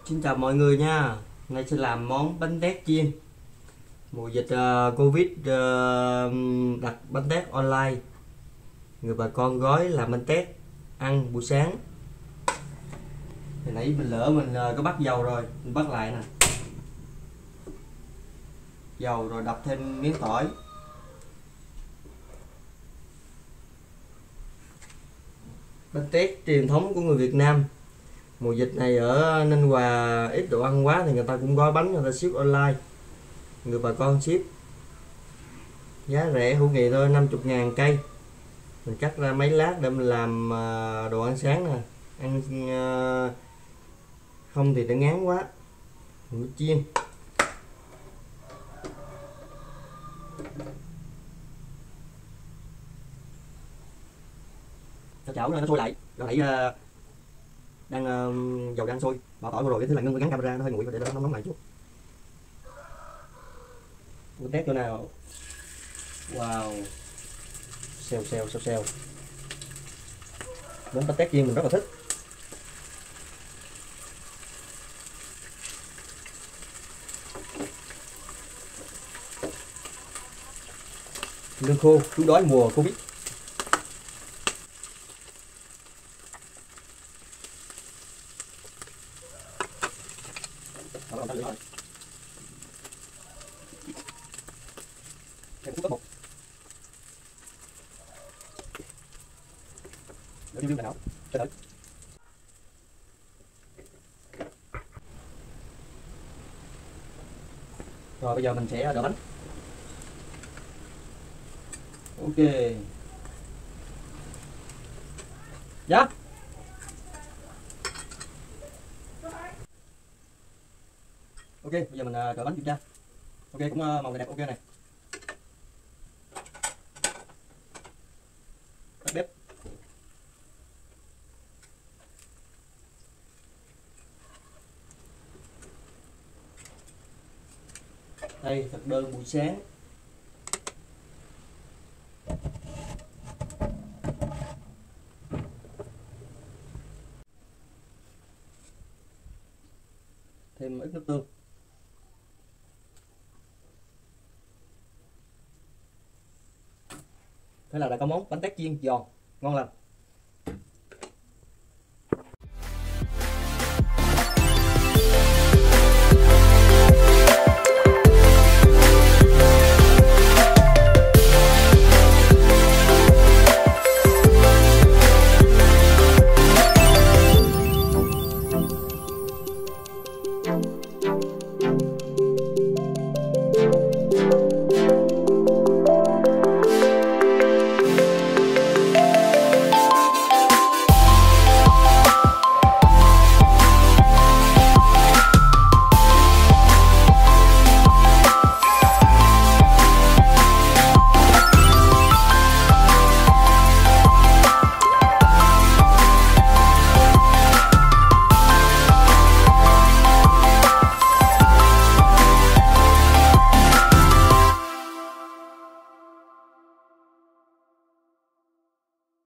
Xin chào mọi người nha. Hôm nay sẽ làm món bánh tét chiên. Mùa dịch Covid, đặt bánh tét online. Người bà con gói làm bánh tét ăn buổi sáng. Hồi nãy mình lỡ mình có bắt dầu rồi, mình bắt lại nè. Dầu rồi đập thêm miếng tỏi. Bánh tét truyền thống của người Việt Nam. Mùa dịch này ở Ninh Hòa ít đồ ăn quá thì người ta cũng gói bánh, người ta ship online. Người bà con ship giá rẻ hữu nghị thôi, 50.000 cây. Mình cắt ra mấy lát để mình làm đồ ăn sáng nè. Ăn không thì nó ngán quá, mình chiên. Cho chảo nó sôi lại rồi nãy đang dầu đang sôi, bỏ tỏi vào rồi, thế là ngưng gắn camera nó hơi nguội, để nó nóng lại chút. Mình test chỗ nào. Wow, xèo xèo xèo xèo. Món bánh tét chiên mình rất là thích. Lương khô cứu đói mùa Covid. Thêm chút bột. Để riu nào cho đỡ. Rồi bây giờ mình sẽ đổ bánh. Ok. Dạ. Ok, bây giờ mình đổ bánh kiểm tra. Ok, cũng màu này đẹp, ok này. Tắt bếp. Đây, thực đơn buổi sáng. Thêm ít nước tương. Thế là đã có món bánh tét chiên giòn ngon lành.